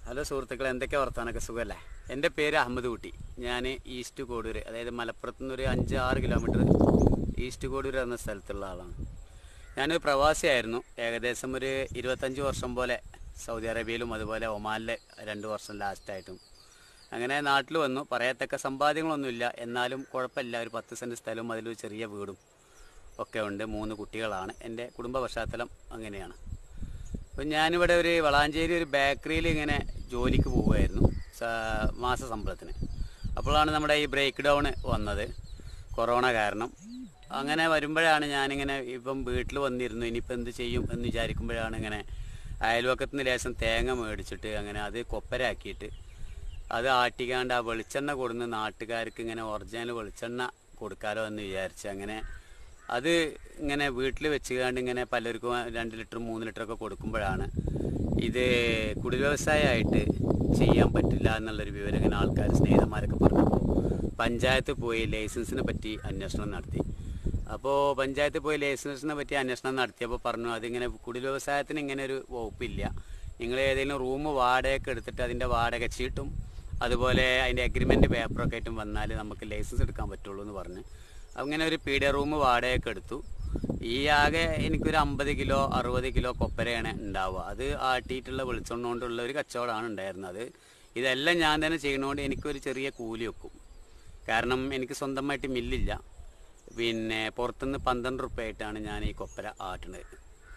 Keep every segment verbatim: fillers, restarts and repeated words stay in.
Hello സുഹൃത്തുക്കളെ, എന്തൊക്കെ വർത്താനൊക്കെ സുഖമല്ലേ? എൻ്റെ പേര് അഹമ്മദ് കുട്ടി. ഞാൻ ഈസ്റ്റ് കോഡൂർ, അതായത് മലപ്പുറത്ത് നിന്നൊരു അഞ്ച് ആറ് കിലോമീറ്റർ ഈസ്റ്റ് കോഡൂർ എന്ന സ്ഥലത്തുള്ള ആളാണ്. ഞാനൊരു പ്രവാസിയായിരുന്നു. ഏകദേശം ഒരു ഇരുപത്തഞ്ച് വർഷം പോലെ സൗദി അറേബ്യയിലും അതുപോലെ ഒമാനിലെ രണ്ട് വർഷം ലാസ്റ്റായിട്ടും അങ്ങനെ നാട്ടിൽ വന്നു. പറയത്തക്ക സമ്പാദ്യങ്ങളൊന്നുമില്ല, എന്നാലും കുഴപ്പമില്ല. ഒരു പത്ത് സെൻറ്റ് സ്ഥലവും അതിലൊരു ചെറിയ വീടും ഒക്കെ ഉണ്ട്. മൂന്ന് കുട്ടികളാണ്. എൻ്റെ കുടുംബ പശ്ചാത്തലം അങ്ങനെയാണ്. അപ്പം ഞാനിവിടെ ഒരു വളാഞ്ചേരി ഒരു ബേക്കറിയിൽ ഇങ്ങനെ ജോലിക്ക് പോവുമായിരുന്നു മാസ ശമ്പളത്തിന്. അപ്പോഴാണ് നമ്മുടെ ഈ ബ്രേക്ക് ഡൗൺ വന്നത്, കൊറോണ കാരണം. അങ്ങനെ വരുമ്പോഴാണ് ഞാനിങ്ങനെ ഇപ്പം വീട്ടിൽ വന്നിരുന്നു. ഇനിയിപ്പോൾ എന്ത് ചെയ്യും എന്ന് വിചാരിക്കുമ്പോഴാണ് ഇങ്ങനെ അയൽവക്കത്ത് നിന്ന് ലേശം തേങ്ങ മേടിച്ചിട്ട് അങ്ങനെ അത് കൊപ്പരാക്കിയിട്ട് അത് ആട്ടിക്കാണ്ട് ആ വെളിച്ചെണ്ണ കൊടുന്ന് നാട്ടുകാർക്ക് ഇങ്ങനെ ഒറിജിനൽ വെളിച്ചെണ്ണ കൊടുക്കാലോ എന്ന് വിചാരിച്ച് അങ്ങനെ അത് ഇങ്ങനെ വീട്ടിൽ വെച്ചുകൊണ്ട് ഇങ്ങനെ പലർക്കും രണ്ട് ലിറ്റർ മൂന്ന് ലിറ്ററൊക്കെ കൊടുക്കുമ്പോഴാണ് ഇത് കുടിൽ വ്യവസായമായിട്ട് ചെയ്യാൻ പറ്റില്ല എന്നുള്ളൊരു വിവരം ഇങ്ങനെ ആൾക്കാർ സ്നേഹിതന്മാരൊക്കെ പറഞ്ഞപ്പോൾ പഞ്ചായത്ത് പോയി ലൈസൻസിനെ പറ്റി അന്വേഷണം നടത്തി. അപ്പോൾ പഞ്ചായത്ത് പോയി ലൈസൻസിനെ പറ്റി അന്വേഷണം നടത്തിയപ്പോൾ പറഞ്ഞു അതിങ്ങനെ കുടിൽ വ്യവസായത്തിന് ഇങ്ങനെ ഒരു വകുപ്പില്ല. നിങ്ങൾ ഏതെങ്കിലും റൂം വാടകയൊക്കെ എടുത്തിട്ട് അതിൻ്റെ വാടക ചീട്ടും അതുപോലെ അതിൻ്റെ അഗ്രിമെൻറ്റ് പേപ്പറൊക്കെ ആയിട്ടും വന്നാൽ നമുക്ക് ലൈസൻസ് എടുക്കാൻ പറ്റുള്ളൂ എന്ന് പറഞ്ഞ് അങ്ങനെ ഒരു പീഡിയ റൂം വാടകയൊക്കെ എടുത്തു. ഈ ആകെ എനിക്കൊരു അമ്പത് കിലോ അറുപത് കിലോ കൊപ്പരയാണ് ഉണ്ടാവുക. അത് ആട്ടിയിട്ടുള്ള വെളിച്ചെണ്ണ കൊണ്ടുള്ള ഒരു കച്ചവടമാണ് ഉണ്ടായിരുന്നത്. ഇതെല്ലാം ഞാൻ തന്നെ ചെയ്യുന്നതുകൊണ്ട് എനിക്കൊരു ചെറിയ കൂലി വെക്കും. കാരണം എനിക്ക് സ്വന്തമായിട്ട് മില്ലില്ല. പിന്നെ പുറത്തുനിന്ന് പന്ത്രണ്ട് റുപ്യ ആയിട്ടാണ് ഞാൻ ഈ കൊപ്പര ആട്ടുന്നത്.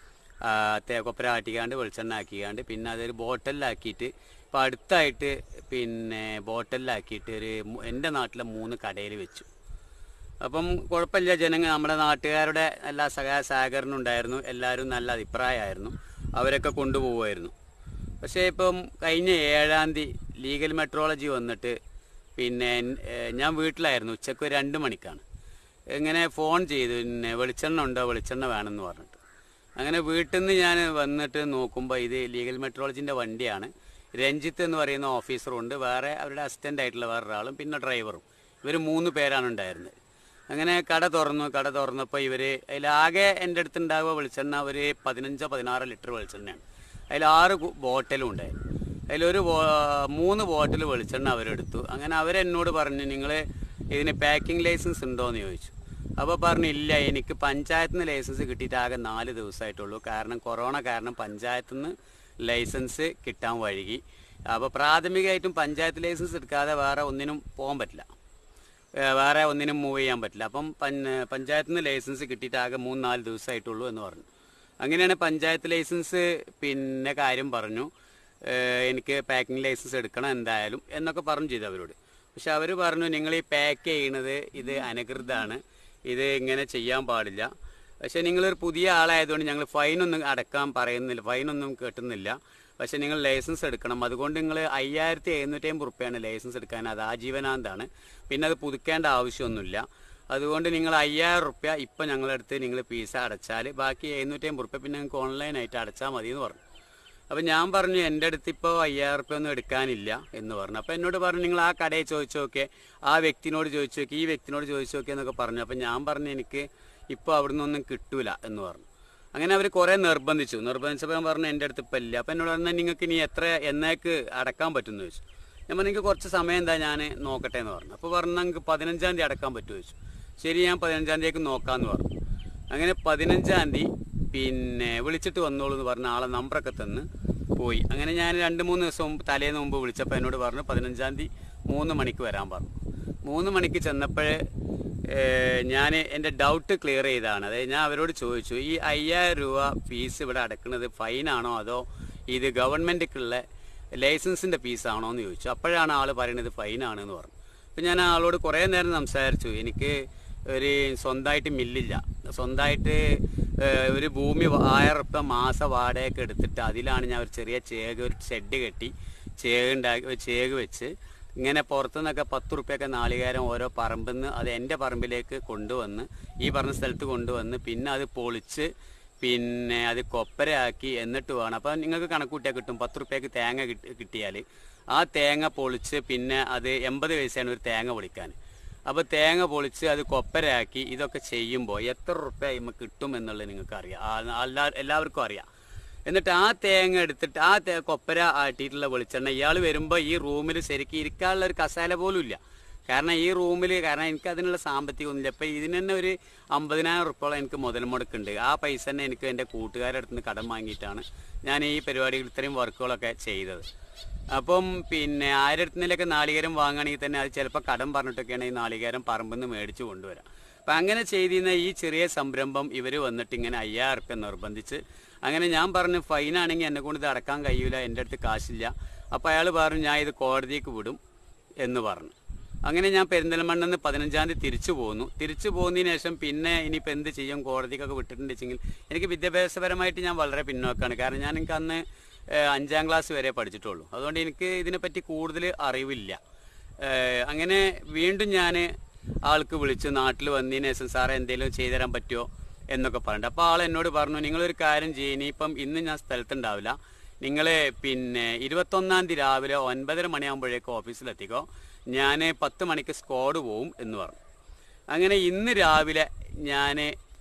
തേ കൊപ്പര ആട്ടിക്കാണ്ട് വെളിച്ചെണ്ണ ആക്കിക്കാണ്ട് പിന്നെ അതൊരു ബോട്ടലിലാക്കിയിട്ട് ഇപ്പം അടുത്തായിട്ട് പിന്നെ ബോട്ടലിലാക്കിയിട്ട് ഒരു എൻ്റെ നാട്ടിലെ മൂന്ന് കടയിൽ വെച്ചു. അപ്പം കുഴപ്പമില്ല, ജനങ്ങൾ നമ്മുടെ നാട്ടുകാരുടെ എല്ലാ സഹായ സഹകരണം ഉണ്ടായിരുന്നു. എല്ലാവരും നല്ല അഭിപ്രായമായിരുന്നു. അവരൊക്കെ കൊണ്ടുപോകുമായിരുന്നു. പക്ഷേ ഇപ്പം കഴിഞ്ഞ ഏഴാം തീയതി ലീഗൽ മെട്രോളജി വന്നിട്ട് പിന്നെ ഞാൻ വീട്ടിലായിരുന്നു. ഉച്ചക്ക് രണ്ട് മണിക്കാണ് ഇങ്ങനെ ഫോൺ ചെയ്തു, പിന്നെ വെളിച്ചെണ്ണ ഉണ്ടോ, വെളിച്ചെണ്ണ വേണമെന്ന് പറഞ്ഞിട്ട്. അങ്ങനെ വീട്ടിൽ നിന്ന് ഞാൻ വന്നിട്ട് നോക്കുമ്പോൾ ഇത് ലീഗൽ മെട്രോളജിൻ്റെ വണ്ടിയാണ്. രഞ്ജിത്ത് എന്ന് പറയുന്ന ഓഫീസറുണ്ട്, വേറെ അവരുടെ അസിസ്റ്റൻ്റ് ആയിട്ടുള്ള വേറൊരാളും പിന്നെ ഡ്രൈവറും. ഇവർ മൂന്ന് പേരാണ് ഉണ്ടായിരുന്നത്. അങ്ങനെ കട തുറന്നു. കട തുറന്നപ്പോൾ ഇവർ അതിലാകെ എൻ്റെ അടുത്ത് ഉണ്ടാകുക വെളിച്ചെണ്ണ ഒരു പതിനഞ്ചോ പതിനാറ് ലിറ്റർ വെളിച്ചെണ്ണയാണ്. അതിൽ ആറ് ബോട്ടിലും ഉണ്ടായിരുന്നു. അതിലൊരു മൂന്ന് ബോട്ടിൽ വെളിച്ചെണ്ണ അവരെടുത്തു. അങ്ങനെ അവരെന്നോട് പറഞ്ഞു നിങ്ങൾ ഇതിന് പാക്കിംഗ് ലൈസൻസ് ഉണ്ടോ എന്ന് ചോദിച്ചു. അപ്പോൾ പറഞ്ഞു ഇല്ല, എനിക്ക് പഞ്ചായത്തിൽ നിന്ന് ലൈസൻസ് കിട്ടിയിട്ട് ആകെ നാല് ദിവസമായിട്ടുള്ളൂ. കാരണം കൊറോണ കാരണം പഞ്ചായത്തിൽ നിന്ന് ലൈസൻസ് കിട്ടാൻ വഴുകി. അപ്പോൾ പ്രാഥമികമായിട്ടും പഞ്ചായത്ത് ലൈസൻസ് എടുക്കാതെ വേറെ ഒന്നിനും പോകാൻ പറ്റില്ല, വേറെ ഒന്നിനും മൂവ് ചെയ്യാൻ പറ്റില്ല. അപ്പം പഞ്ചായത്തിൽ നിന്ന് ലൈസൻസ് കിട്ടിയിട്ട് ആകെ മൂന്ന് നാല് ദിവസമായിട്ടുള്ളൂ എന്ന് പറഞ്ഞു. അങ്ങനെയാണ് പഞ്ചായത്ത് ലൈസൻസ് പിന്നെ കാര്യം പറഞ്ഞു, എനിക്ക് പാക്കിംഗ് ലൈസൻസ് എടുക്കണം എന്തായാലും എന്നൊക്കെ പറഞ്ഞു ചെയ്തു അവരോട്. പക്ഷെ അവർ പറഞ്ഞു നിങ്ങൾ ഈ പാക്ക് ചെയ്യണത് ഇത് അനധികൃതമാണ്, ഇത് ഇങ്ങനെ ചെയ്യാൻ പാടില്ല. പക്ഷേ നിങ്ങളൊരു പുതിയ ആളായതുകൊണ്ട് ഞങ്ങൾ ഫൈനൊന്നും അടക്കാൻ പറയുന്നില്ല, ഫൈനൊന്നും കെട്ടുന്നില്ല. പക്ഷേ നിങ്ങൾ ലൈസൻസ് എടുക്കണം. അതുകൊണ്ട് നിങ്ങൾ അയ്യായിരത്തി എഴുന്നൂറ്റി അമ്പത് റുപ്യാണ് ലൈസൻസ് എടുക്കാൻ, അത് ആജീവനാന്താണ്. പിന്നെ അത് പുതുക്കേണ്ട ആവശ്യമൊന്നുമില്ല. അതുകൊണ്ട് നിങ്ങൾ അയ്യായിരം റുപ്യ ഇപ്പം ഞങ്ങളെടുത്ത് നിങ്ങൾ ഫീസ് അടച്ചാൽ ബാക്കി എഴുന്നൂറ്റി അമ്പത് റുപ്യ പിന്നെ നിങ്ങൾക്ക് ഓൺലൈനായിട്ട് അടച്ചാൽ മതി എന്ന് പറഞ്ഞു. അപ്പോൾ ഞാൻ പറഞ്ഞു എൻ്റെ അടുത്ത് ഇപ്പോൾ അയ്യായിരം റുപ്യ ഒന്നും എടുക്കാനില്ല എന്ന് പറഞ്ഞു. അപ്പോൾ എന്നോട് പറഞ്ഞു നിങ്ങൾ ആ കടയിൽ ചോദിച്ചു നോക്കിയേ, ആ വ്യക്തിനോട് ചോദിച്ചു നോക്കി, ഈ വ്യക്തിനോട് ചോദിച്ചു നോക്കിയ എന്നൊക്കെ പറഞ്ഞു. അപ്പോൾ ഞാൻ പറഞ്ഞു എനിക്ക് ഇപ്പോൾ അവിടെ നിന്നൊന്നും കിട്ടൂല എന്ന് പറഞ്ഞു. അങ്ങനെ അവർ കുറേ നിർബന്ധിച്ചു. നിർബന്ധിച്ചപ്പോൾ ഞാൻ പറഞ്ഞു എൻ്റെ അടുത്ത് ഇപ്പം ഇല്ല. അപ്പം എന്നോട് പറഞ്ഞാൽ നിങ്ങൾക്ക് ഇനി എത്ര എന്നേക്ക് അടക്കാൻ പറ്റുമെന്ന് ചോദിച്ചു. ഞാൻ പറഞ്ഞു എനിക്ക് കുറച്ച് സമയം എന്താ ഞാൻ നോക്കട്ടെ എന്ന് പറഞ്ഞു. അപ്പോൾ പറഞ്ഞു നിങ്ങൾക്ക് പതിനഞ്ചാം തീയതി അടക്കാൻ പറ്റുമോ ചോദിച്ചു. ശരി, ഞാൻ പതിനഞ്ചാം തീയതിക്ക് നോക്കാമെന്ന് പറഞ്ഞു. അങ്ങനെ പതിനഞ്ചാം തീയതി പിന്നെ വിളിച്ചിട്ട് വന്നോളൂ എന്ന് പറഞ്ഞ ആളെ നമ്പറൊക്കെ തന്ന് പോയി. അങ്ങനെ ഞാൻ രണ്ട് മൂന്ന് ദിവസം മുമ്പ് തലേന്ന് മുമ്പ് വിളിച്ചപ്പോൾ എന്നോട് പറഞ്ഞു പതിനഞ്ചാം തീയതി മൂന്ന് മണിക്ക് വരാൻ പറഞ്ഞു. മൂന്ന് മണിക്ക് ചെന്നപ്പോഴേ ഞാൻ എൻ്റെ ഡൗട്ട് ക്ലിയർ ചെയ്തതാണ്. അതായത് ഞാൻ അവരോട് ചോദിച്ചു ഈ അയ്യായിരം രൂപ ഫീസ് ഇവിടെ അടക്കുന്നത് ഫൈനാണോ അതോ ഇത് ഗവൺമെൻറ്റിക്കുള്ള ലൈസൻസിൻ്റെ ഫീസാണോ എന്ന് ചോദിച്ചു. അപ്പോഴാണ് ആൾ പറയുന്നത് ഫൈനാണെന്ന് പറഞ്ഞു. അപ്പം ഞാൻ ആളോട് കുറേ നേരം സംസാരിച്ചു. എനിക്ക് ഒരു സ്വന്തമായിട്ട് മില്ലില്ല, സ്വന്തമായിട്ട് ഒരു ഭൂമി ആയിരം റുപ്യ മാസ വാടകയൊക്കെ എടുത്തിട്ട് അതിലാണ് ഞാൻ ഒരു ചെറിയ ചേക് ഒരു ഷെഡ് കെട്ടി ചേക് ഉണ്ടാക്കി ചേക് വെച്ച് ഇങ്ങനെ പുറത്തുനിന്നൊക്കെ പത്ത് റുപ്യൊക്കെ നാളികേരം ഓരോ പറമ്പിൽ നിന്ന് അത് എൻ്റെ പറമ്പിലേക്ക് കൊണ്ടുവന്ന് ഈ പറഞ്ഞ സ്ഥലത്ത് കൊണ്ടുവന്ന് പിന്നെ അത് പൊളിച്ച് പിന്നെ അത് കൊപ്പരയാക്കി എന്നിട്ട് വേണം. അപ്പം നിങ്ങൾക്ക് കണക്ക് കൂട്ടിയാൽ കിട്ടും. പത്ത് റുപ്യക്ക് തേങ്ങ കിട്ടി കിട്ടിയാൽ ആ തേങ്ങ പൊളിച്ച് പിന്നെ അത് എൺപത് പൈസയാണ് ഒരു തേങ്ങ പൊളിക്കാൻ. അപ്പോൾ തേങ്ങ പൊളിച്ച് അത് കൊപ്പരയാക്കി ഇതൊക്കെ ചെയ്യുമ്പോൾ എത്ര റുപ്യ നമുക്ക് കിട്ടും എന്നുള്ളത് നിങ്ങൾക്ക് അറിയാം, എല്ലാ എല്ലാവർക്കും അറിയാം. എന്നിട്ട് ആ തേങ്ങ എടുത്തിട്ട് ആ തേ കൊപ്പര ആട്ടിയിട്ടുള്ള വെളിച്ചെണ്ണ ഇയാൾ വരുമ്പോൾ ഈ റൂമിൽ ശരിക്കും ഇരിക്കാനുള്ള ഒരു കസാല പോലും ഇല്ല. കാരണം ഈ റൂമിൽ കാരണം എനിക്ക് അതിനുള്ള സാമ്പത്തികമൊന്നുമില്ല. ഇപ്പം ഇതിന് തന്നെ ഒരു അമ്പതിനായിരം ഉറുപ്പോളം എനിക്ക് മുതൽ മുടക്കുണ്ട്. ആ പൈസ തന്നെ എനിക്ക് എൻ്റെ കൂട്ടുകാരുടെ അടുത്ത് നിന്ന് കടം വാങ്ങിയിട്ടാണ് ഞാൻ ഈ പരിപാടികൾ ഇത്രയും വർക്കുകളൊക്കെ ചെയ്തത്. അപ്പം പിന്നെ ആയിരം അടുത്തുനിന്നൊക്കെ നാളികേരം വാങ്ങുകയാണെങ്കിൽ തന്നെ അത് ചിലപ്പോൾ കടം പറഞ്ഞിട്ടൊക്കെയാണ് ഈ നാളികേരം പറമ്പിൽ നിന്ന് മേടിച്ച് കൊണ്ടുവരാം. അപ്പം അങ്ങനെ ചെയ്തിരുന്ന ഈ ചെറിയ സംരംഭം ഇവർ വന്നിട്ട് ഇങ്ങനെ അയ്യായിരം ഉറുപ്പ്യ നിർബന്ധിച്ച് അങ്ങനെ ഞാൻ പറഞ്ഞു ഫൈനാണെങ്കിൽ എന്നെ കൊണ്ട് ഇത് അടക്കാൻ കഴിയില്ല, എൻ്റെ അടുത്ത് കാശില്ല. അപ്പോൾ അയാൾ പറഞ്ഞു ഞാൻ ഇത് കോടതിക്ക് വിടും എന്ന് പറഞ്ഞു. അങ്ങനെ ഞാൻ പെരിന്തൽമണ്ണയിൽ നിന്ന് പതിനഞ്ചാം തീയതി തിരിച്ചു പോന്നു. തിരിച്ചു പോകുന്നതിന് ശേഷം പിന്നെ ഇനിയിപ്പോൾ എന്ത് ചെയ്യും, കോടതിക്കൊക്കെ വിട്ടിട്ടുണ്ടെങ്കിൽ എനിക്ക് വിദ്യാഭ്യാസപരമായിട്ട് ഞാൻ വളരെ പിന്നോക്കമാണ്. കാരണം ഞാൻ എനിക്ക് അന്ന് അഞ്ചാം ക്ലാസ് വരെ പഠിച്ചിട്ടുള്ളൂ. അതുകൊണ്ട് എനിക്ക് ഇതിനെപ്പറ്റി കൂടുതൽ അറിവില്ല. അങ്ങനെ വീണ്ടും ഞാൻ ആൾക്ക് വിളിച്ച് നാട്ടിൽ വന്നതിന് ശേഷം സാറേ എന്തെങ്കിലും ചെയ്തു തരാൻ പറ്റുമോ എന്നൊക്കെ പറഞ്ഞിട്ട് അപ്പോൾ ആൾ എന്നോട് പറഞ്ഞു നിങ്ങളൊരു കാര്യം ചെയ്യും, ഇനിയിപ്പം ഇന്ന് ഞാൻ സ്ഥലത്തുണ്ടാവില്ല, നിങ്ങൾ പിന്നെ ഇരുപത്തൊന്നാം തീയതി രാവിലെ ഒൻപതര മണിയാകുമ്പോഴേക്ക് ഓഫീസിലെത്തിക്കോ, ഞാൻ പത്ത് മണിക്ക് സ്ക്വാഡ് പോവും എന്ന് പറഞ്ഞു. അങ്ങനെ ഇന്ന് രാവിലെ ഞാൻ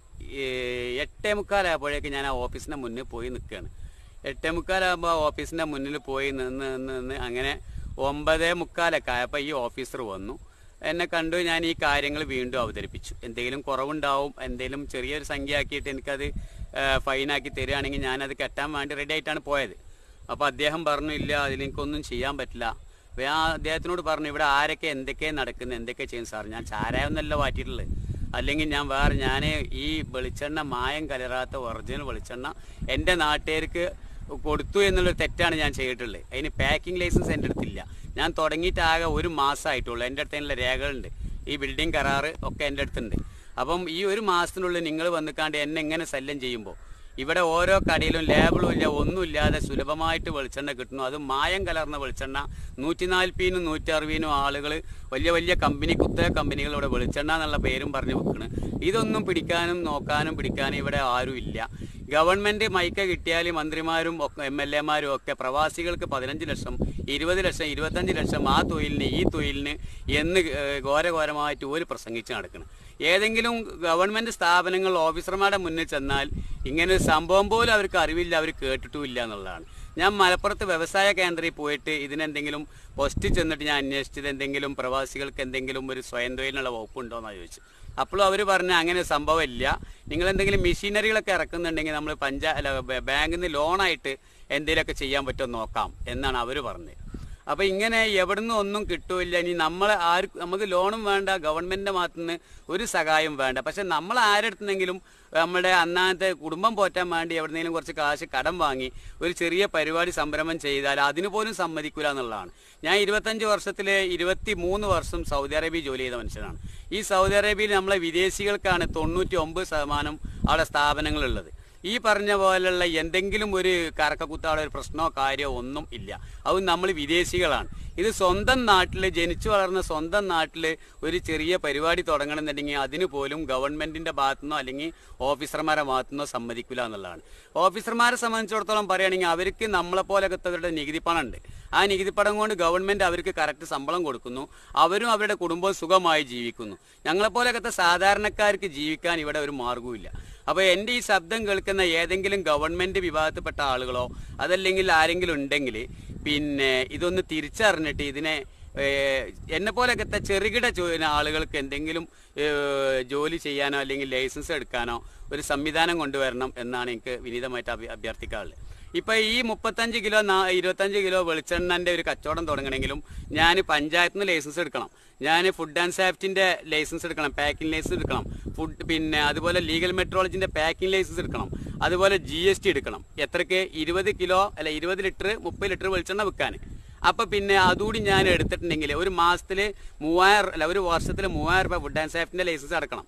എട്ടേ മുക്കാലായപ്പോഴേക്ക് ഞാൻ ആ ഓഫീസിൻ്റെ മുന്നിൽ പോയി നിൽക്കുകയാണ്. എട്ടേ മുക്കാലാകുമ്പോൾ ഓഫീസിൻ്റെ മുന്നിൽ പോയി നിന്ന് നിന്ന് നിന്ന് അങ്ങനെ ഒമ്പതേ മുക്കാലൊക്കെ ആയപ്പോൾ ഈ ഓഫീസർ വന്നു. എന്നെ കണ്ടു. ഞാൻ ഈ കാര്യങ്ങൾ വീണ്ടും അവതരിപ്പിച്ചു. എന്തെങ്കിലും കുറവുണ്ടാവും, എന്തെങ്കിലും ചെറിയൊരു സംഖ്യ ആക്കിയിട്ട് എനിക്കത് ഫൈനാക്കി തരികയാണെങ്കിൽ ഞാനത് കെട്ടാൻ വേണ്ടി റെഡി ആയിട്ടാണ് പോയത്. അപ്പോൾ അദ്ദേഹം പറഞ്ഞു ഇല്ല അതിലെനിക്കൊന്നും ചെയ്യാൻ പറ്റില്ല. അപ്പോൾ ഞാൻ അദ്ദേഹത്തിനോട് പറഞ്ഞു ഇവിടെ ആരൊക്കെ എന്തൊക്കെയാണ് നടക്കുന്നത്, എന്തൊക്കെ ചെയ്യും സാർ, ഞാൻ ചാരായൊന്നല്ല മാറ്റിയിട്ടുള്ളത്, അല്ലെങ്കിൽ ഞാൻ വേറെ ഞാൻ ഈ വെളിച്ചെണ്ണ മായം കലരാത്ത ഒറിജിനൽ വെളിച്ചെണ്ണ എൻ്റെ നാട്ടുകാർക്ക് കൊടുത്തു എന്നുള്ളൊരു തെറ്റാണ് ഞാൻ ചെയ്തിട്ടുള്ളത്. അതിന് പാക്കിംഗ് ലൈസൻസ് എൻ്റെ അടുത്തില്ല. ഞാൻ തുടങ്ങിയിട്ട് ആകെ ഒരു മാസമായിട്ടുള്ളൂ. എൻ്റെ അടുത്ത് അതിനുള്ള രേഖകളുണ്ട്, ഈ ബിൽഡിംഗ് കരാറ് ഒക്കെ എൻ്റെ അടുത്തുണ്ട്. അപ്പം ഈ ഒരു മാസത്തിനുള്ളിൽ നിങ്ങൾ വന്നിക്കാണ്ട് എന്നെ എങ്ങനെ ശല്യം ചെയ്യുമ്പോൾ ഇവിടെ ഓരോ കടയിലും ലേബിളും ഇല്ല, ഒന്നുമില്ലാതെ സുലഭമായിട്ട് വെളിച്ചെണ്ണ കിട്ടുന്നു. അത് മായം കലർന്ന വെളിച്ചെണ്ണ നൂറ്റി നാൽപ്പതിനും നൂറ്റി അറുപതിനും ആളുകൾ വലിയ വലിയ കമ്പനി കുത്തക കമ്പനികൾ ഇവിടെ വെളിച്ചെണ്ണ എന്നുള്ള പേരും പറഞ്ഞ് വെക്കണ്. ഇതൊന്നും പിടിക്കാനും നോക്കാനും പിടിക്കാനും ഇവിടെ ആരും ഇല്ല. ഗവൺമെൻറ് മൈക്ക കിട്ടിയാൽ മന്ത്രിമാരും ഒക്കെ എം എൽ എമാരും ഒക്കെ പ്രവാസികൾക്ക് പതിനഞ്ച് ലക്ഷം ഇരുപത് ലക്ഷം ഇരുപത്തഞ്ച് ലക്ഷം ആ തൊഴിലിന് ഈ തൊഴിലിന് എന്ന് ഘോരഘോരമായിട്ട് ഒരു പ്രസംഗിച്ച് നടക്കണം. ഏതെങ്കിലും ഗവൺമെൻറ് സ്ഥാപനങ്ങൾ ഓഫീസർമാരുടെ മുന്നിൽ ചെന്നാൽ ഇങ്ങനെ ഒരു സംഭവം പോലും അവർക്ക് അറിവില്ല, അവർ കേട്ടിട്ടുമില്ല എന്നുള്ളതാണ്. ഞാൻ മലപ്പുറത്ത് വ്യവസായ കേന്ദ്രത്തിൽ പോയിട്ട് ഇതിനെന്തെങ്കിലും പോസ്റ്റ് ചെന്നിട്ട് ഞാൻ അന്വേഷിച്ചത് എന്തെങ്കിലും പ്രവാസികൾക്ക് എന്തെങ്കിലും ഒരു സ്വയം തൊഴിലിനുള്ള വകുപ്പുണ്ടോ എന്നാണ് ചോദിച്ചു. അപ്പോഴും അവർ പറഞ്ഞ അങ്ങനെ സംഭവം ഇല്ല, നിങ്ങൾ എന്തെങ്കിലും മെഷീനറികളൊക്കെ ഇറക്കുന്നുണ്ടെങ്കിൽ നമ്മൾ പഞ്ചാ അല്ല ബാങ്കിൽ നിന്ന് ലോണായിട്ട് എന്തെങ്കിലുമൊക്കെ ചെയ്യാൻ പറ്റുമോ നോക്കാം എന്നാണ് അവർ പറഞ്ഞത്. അപ്പോൾ ഇങ്ങനെ എവിടുന്ന് ഒന്നും കിട്ടൂല്ല. ഇനി നമ്മൾ ആർക്ക് നമുക്ക് ലോണും വേണ്ട, ഗവൺമെൻറ്റിൻ്റെ ഭാഗത്തുനിന്ന് ഒരു സഹായം വേണ്ട. പക്ഷെ നമ്മൾ ആരെടുത്തെങ്കിലും നമ്മുടെ അന്നാത്തെ കുടുംബം പോറ്റാൻ വേണ്ടി എവിടെന്നെങ്കിലും കുറച്ച് കാശ് കടം വാങ്ങി ഒരു ചെറിയ പരിപാടി സംരംഭം ചെയ്താൽ അതിന് പോലും സമ്മതിക്കില്ല എന്നുള്ളതാണ്. ഞാൻ ഇരുപത്തഞ്ച് വർഷത്തിൽ ഇരുപത്തി മൂന്ന് വർഷം സൗദി അറേബ്യ ജോലി ചെയ്ത മനുഷ്യനാണ്. ഈ സൗദി അറേബ്യയിൽ നമ്മളെ വിദേശികൾക്കാണ് തൊണ്ണൂറ്റി ഒമ്പത് ശതമാനം അവിടെ സ്ഥാപനങ്ങളുള്ളത്. ഈ പറഞ്ഞ പോലുള്ള എന്തെങ്കിലും ഒരു കറക്കക്കുത്താടെ ഒരു പ്രശ്നമോ കാര്യമോ ഒന്നും ഇല്ല. അത് നമ്മൾ വിദേശികളാണ്. ഇത് സ്വന്തം നാട്ടിൽ ജനിച്ചു വളർന്ന സ്വന്തം നാട്ടിൽ ഒരു ചെറിയ പരിപാടി തുടങ്ങണമെന്നുണ്ടെങ്കിൽ അതിന് പോലും ഗവൺമെൻറ്റിൻ്റെ ഭാഗത്തുനിന്നോ അല്ലെങ്കിൽ ഓഫീസർമാരുടെ ഭാഗത്തുനിന്നോ സമ്മതിക്കില്ല എന്നുള്ളതാണ്. ഓഫീസർമാരെ സംബന്ധിച്ചിടത്തോളം പറയുകയാണെങ്കിൽ അവർക്ക് നമ്മളെപ്പോലത്തെ നികുതി പണം ഉണ്ട്. ആ നികുതി പണം കൊണ്ട് ഗവൺമെൻറ് അവർക്ക് കറക്റ്റ് ശമ്പളം കൊടുക്കുന്നു, അവരും അവരുടെ കുടുംബവും സുഖമായി ജീവിക്കുന്നു. ഞങ്ങളെപ്പോലത്തെ സാധാരണക്കാർക്ക് ജീവിക്കാൻ ഇവിടെ ഒരു മാർഗവുമില്ല. അപ്പോൾ എൻ്റെ ഈ ശബ്ദം കേൾക്കുന്ന ഏതെങ്കിലും ഗവൺമെൻറ് വിഭാഗത്തിൽപ്പെട്ട ആളുകളോ അതല്ലെങ്കിൽ ആരെങ്കിലും ഉണ്ടെങ്കിൽ പിന്നെ ഇതൊന്ന് തിരിച്ചറിഞ്ഞിട്ട് ഇതിനെ എന്നെ പോലെയൊക്കെ ചെറുകിട ആളുകൾക്ക് എന്തെങ്കിലും ജോലി ചെയ്യാനോ അല്ലെങ്കിൽ ലൈസൻസ് എടുക്കാനോ ഒരു സംവിധാനം കൊണ്ടുവരണം എന്നാണ് എനിക്ക് വിനീതമായിട്ട് അഭ്യർത്ഥിക്കാറുള്ളത്. ഇപ്പം ഈ മുപ്പത്തഞ്ച് കിലോ ഇരുപത്തഞ്ച് കിലോ വെളിച്ചെണ്ണൻ്റെ ഒരു കച്ചവടം തുടങ്ങണമെങ്കിലും ഞാൻ പഞ്ചായത്തിൽ നിന്ന് ലൈസൻസ് എടുക്കണം, ഞാൻ ഫുഡ് ആൻഡ് സേഫ്റ്റിൻ്റെ ലൈസൻസ് എടുക്കണം, പാക്കിംഗ് ലൈസൻസ് എടുക്കണം, ഫുഡ് പിന്നെ അതുപോലെ ലീഗൽ മെട്രോളജിൻ്റെ പാക്കിംഗ് ലൈസൻസ് എടുക്കണം, അതുപോലെ ജി എസ് ടി എടുക്കണം. എത്രയ്ക്ക് ഇരുപത് കിലോ അല്ല ഇരുപത് ലിറ്റർ മുപ്പത് ലിറ്റർ വെളിച്ചെണ്ണ വിൽക്കാൻ. അപ്പം പിന്നെ അതുകൂടി ഞാൻ എടുത്തിട്ടുണ്ടെങ്കിൽ ഒരു മാസത്തിൽ മൂവായിരം അല്ല ഒരു വർഷത്തിൽ മൂവായിരം രൂപ ഫുഡ് ആൻഡ് സേഫ്റ്റിൻ്റെ ലൈസൻസ് അടക്കണം,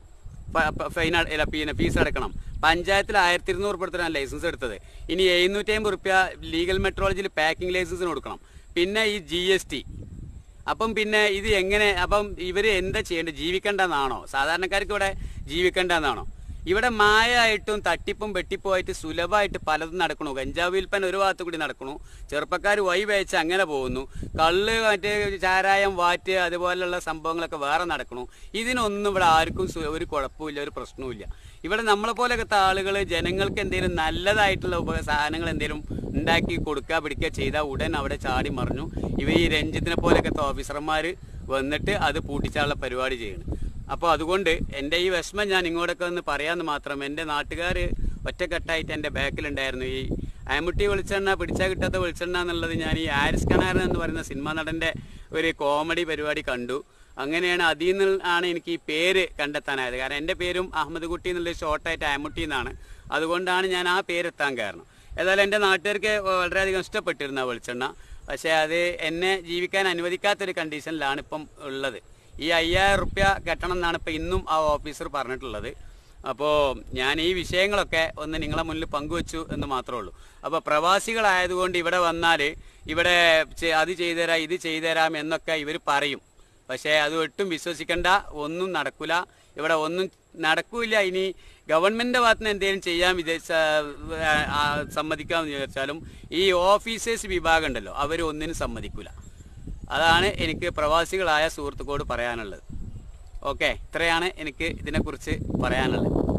ഫൈൻ അല്ല പിന്നെ ഫീസ് അടക്കണം. പഞ്ചായത്തിൽ ആയിരത്തി ഇരുന്നൂറ് രൂപ എടുത്തിട്ടാണ് ലൈസൻസ് എടുത്തത്. ഇനി എഴുന്നൂറ്റി അമ്പത് റുപ്യ ലീഗൽ മെട്രോളജിയിൽ പാക്കിംഗ് ലൈസൻസിന് കൊടുക്കണം. പിന്നെ ഈ ജി എസ് ടി. അപ്പം പിന്നെ ഇത് എങ്ങനെ അപ്പം ഇവർ എന്താ ചെയ്യേണ്ടത്? ജീവിക്കേണ്ടതെന്നാണോ? സാധാരണക്കാർക്ക് ഇവിടെ ജീവിക്കേണ്ടതെന്നാണോ? ഇവിടെ മായമായിട്ടും തട്ടിപ്പും വെട്ടിപ്പുമായിട്ട് സുലഭമായിട്ട് പലതും നടക്കണു. കഞ്ചാവ് വിൽപ്പന ഒരു ഭാഗത്ത് കൂടി നടക്കണു, ചെറുപ്പക്കാർ വഴി വെച്ച് അങ്ങനെ പോകുന്നു, കള്ള് മറ്റേ ചാരായം വാറ്റ് അതുപോലുള്ള സംഭവങ്ങളൊക്കെ വേറെ നടക്കണു. ഇതിനൊന്നും ഇവിടെ ആർക്കും ഒരു കുഴപ്പമില്ല, ഒരു പ്രശ്നവുമില്ല. ഇവിടെ നമ്മളെ പോലെയൊക്കെ ആളുകൾ ജനങ്ങൾക്ക് എന്തെങ്കിലും നല്ലതായിട്ടുള്ള ഉപ സാധനങ്ങൾ എന്തെങ്കിലും ഉണ്ടാക്കി കൊടുക്കുക പിടിക്കുക ചെയ്താൽ ഉടൻ അവിടെ ചാടി മറിഞ്ഞു ഇവ ഈ രഞ്ജിത്തിനെ പോലെയൊക്കെ ഓഫീസർമാർ വന്നിട്ട് അത് പൂട്ടിച്ചാനുള്ള പരിപാടി ചെയ്യണം. അപ്പോൾ അതുകൊണ്ട് എൻ്റെ ഈ വിഷമം ഞാൻ ഇങ്ങോട്ടൊക്കെ ഒന്ന് പറയാമെന്ന് മാത്രം. എൻ്റെ നാട്ടുകാർ ഒറ്റക്കെട്ടായിട്ട് എൻ്റെ ബാക്കിലുണ്ടായിരുന്നു. ഈ ആമുട്ടി വെളിച്ചെണ്ണ പിടിച്ചാൽ കിട്ടാത്ത വെളിച്ചെണ്ണ എന്നുള്ളത് ഞാൻ ഈ ആരിസ് കണാരൻ എന്ന് പറയുന്ന സിനിമാ നടൻ്റെ ഒരു കോമഡി പരിപാടി കണ്ടു. അങ്ങനെയാണ് അതിൽ നിന്നാണ് എനിക്ക് ഈ പേര് കണ്ടെത്താനായത്. കാരണം എൻ്റെ പേരും അഹമ്മദ് കുട്ടി എന്നുള്ളത് ഷോർട്ടായിട്ട് ആമുട്ടി എന്നാണ്. അതുകൊണ്ടാണ് ഞാൻ ആ പേരെത്താൻ കാരണം. ഏതായാലും എൻ്റെ നാട്ടുകാർക്ക് വളരെയധികം ഇഷ്ടപ്പെട്ടിരുന്നു ആ വെളിച്ചെണ്ണ. പക്ഷേ അത് എന്നെ ജീവിക്കാൻ അനുവദിക്കാത്തൊരു കണ്ടീഷനിലാണ് ഇപ്പം ഉള്ളത്. ഈ അയ്യായിരം റുപ്യ കെട്ടണം എന്നാണ് ഇപ്പം ഇന്നും ആ ഓഫീസർ പറഞ്ഞിട്ടുള്ളത്. അപ്പോൾ ഞാൻ ഈ വിഷയങ്ങളൊക്കെ ഒന്ന് നിങ്ങളെ മുന്നിൽ പങ്കുവച്ചു എന്ന് മാത്രമേ ഉള്ളൂ. അപ്പോൾ പ്രവാസികളായതുകൊണ്ട് ഇവിടെ വന്നാൽ ഇവിടെ അത് ചെയ്തുതരാം ഇത് ചെയ്തുതരാം എന്നൊക്കെ ഇവർ പറയും. പക്ഷേ അത് ഒട്ടും വിശ്വസിക്കേണ്ട, ഒന്നും നടക്കില്ല. ഇവിടെ ഒന്നും നടക്കില്ല. ഇനി ഗവൺമെൻറ്റിൻ്റെ ഭാഗത്ത് നിന്ന് എന്തെങ്കിലും ചെയ്യാൻ വിദേശ സമ്മതിക്കാമെന്ന് വിചാരിച്ചാലും ഈ ഓഫീസേഴ്സ് വിഭാഗം ഉണ്ടല്ലോ, അവർ ഒന്നിനും സമ്മതിക്കില്ല. അതാണ് എനിക്ക് പ്രവാസികളായ സുഹൃത്തുക്കളോട് പറയാനുള്ളത്. ഓക്കെ, ഇത്രയാണ് എനിക്ക് ഇതിനെക്കുറിച്ച് പറയാനുള്ളത്.